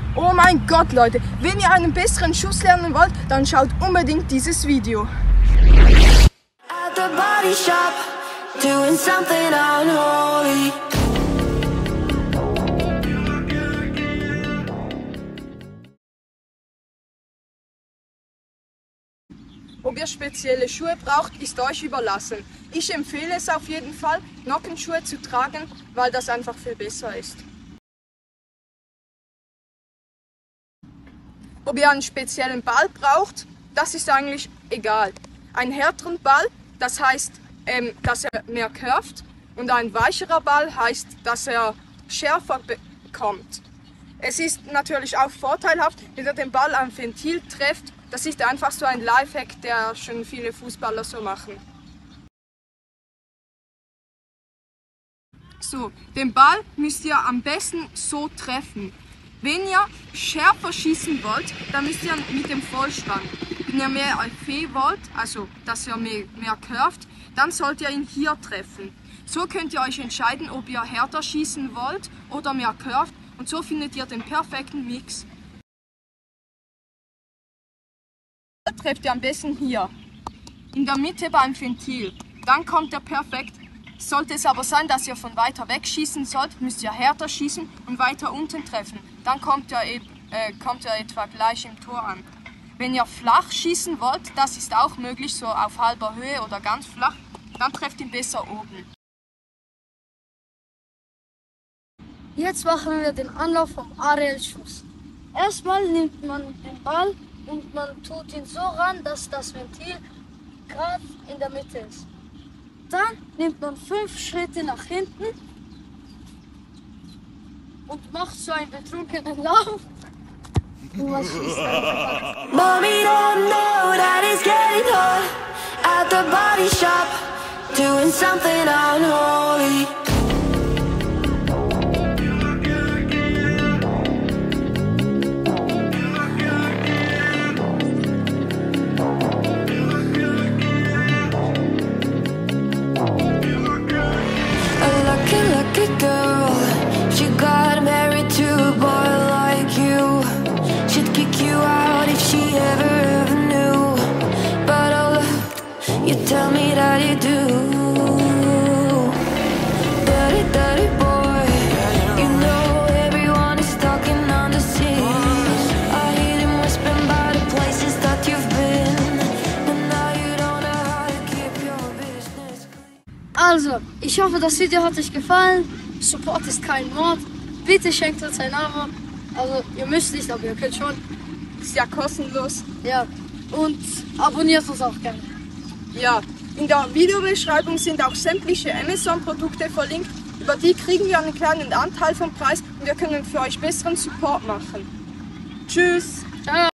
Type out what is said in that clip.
Oh mein Gott, Leute, wenn ihr einen besseren Schuss lernen wollt, dann schaut unbedingt dieses Video. At the body shop, doing something unholy. Ob ihr spezielle Schuhe braucht, ist euch überlassen. Ich empfehle es auf jeden Fall, Nockenschuhe zu tragen, weil das einfach viel besser ist. Ob ihr einen speziellen Ball braucht, das ist eigentlich egal. Ein härteren Ball, das heißt, dass er mehr curvt, und ein weicherer Ball heißt, dass er schärfer bekommt. Es ist natürlich auch vorteilhaft, wenn ihr den Ball am Ventil trefft. Das ist einfach so ein Lifehack, der schon viele Fußballer so machen. So, den Ball müsst ihr am besten so treffen. Wenn ihr schärfer schießen wollt, dann müsst ihr mit dem Vollspann. Wenn ihr mehr Effet wollt, also dass ihr mehr curvt, dann sollt ihr ihn hier treffen. So könnt ihr euch entscheiden, ob ihr härter schießen wollt oder mehr curvt, und so findet ihr den perfekten Mix. Trefft ihr am besten hier, in der Mitte beim Ventil. Dann kommt er perfekt. Sollte es aber sein, dass ihr von weiter weg schießen sollt, müsst ihr härter schießen und weiter unten treffen. Dann kommt er etwa gleich im Tor an. Wenn ihr flach schießen wollt, das ist auch möglich, so auf halber Höhe oder ganz flach, dann trefft ihn besser oben. Jetzt machen wir den Anlauf vom Aerial-Schuss. Erstmal nimmt man den Ball und man tut ihn so ran, dass das Ventil gerade in der Mitte ist. Dann nimmt man 5 Schritte nach hinten und macht so einen betrunkenen Lauf. Und man schießt einfach. Mommy don't know that it's getting hot at the body shop, doing something unholy. Lucky girl, she got married to a boy like you. She'd kick you out if she ever knew. But oh look, you tell me that you do. Dirty, dirty boy, you know everyone is talking on the scene. I hear them whispering about the places that you've been, and now you don't know how to keep your business clean. Also, ich hoffe, das Video hat euch gefallen. Support ist kein Mord. Bitte schenkt uns ein Abo. Also, ihr müsst nicht, aber ihr könnt schon. Ist ja kostenlos. Ja. Und abonniert uns auch gerne. Ja, in der Videobeschreibung sind auch sämtliche Amazon-Produkte verlinkt. Über die kriegen wir einen kleinen Anteil vom Preis und wir können für euch besseren Support machen. Tschüss! Ciao!